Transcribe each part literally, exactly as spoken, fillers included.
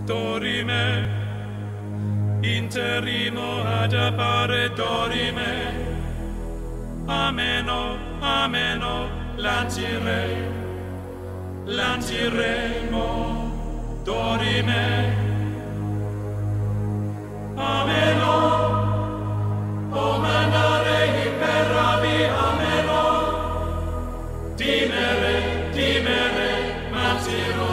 dorime, interimo ad appare dorime, ameno, ameno, lancire, lanciremo, dorime, ameno, o mandare imperavi, ameno, dimere, dimere, matiro,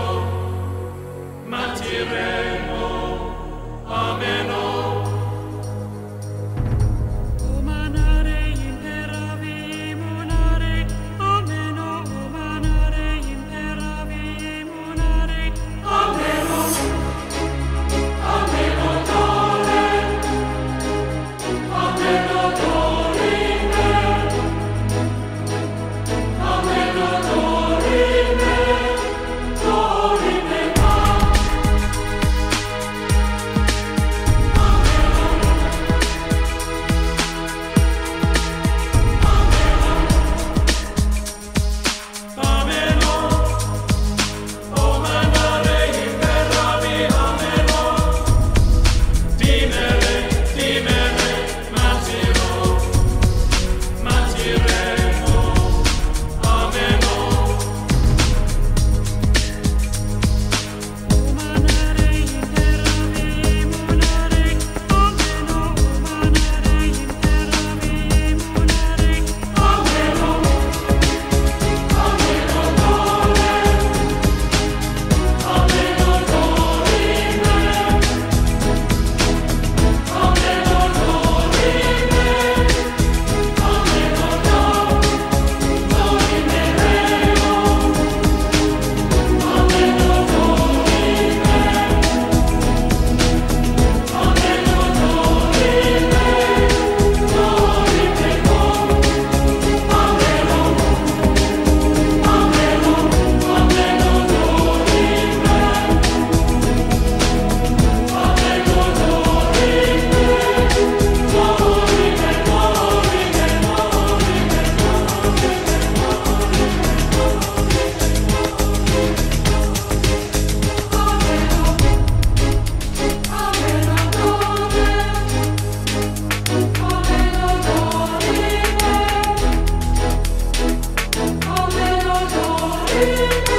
matiremo, ameno. O manare imperavi, monare, ameno, o manare imperavi, monare, ameno, ameno dore, ameno dorime, ameno dorime, dorime ma. Ameno dorime.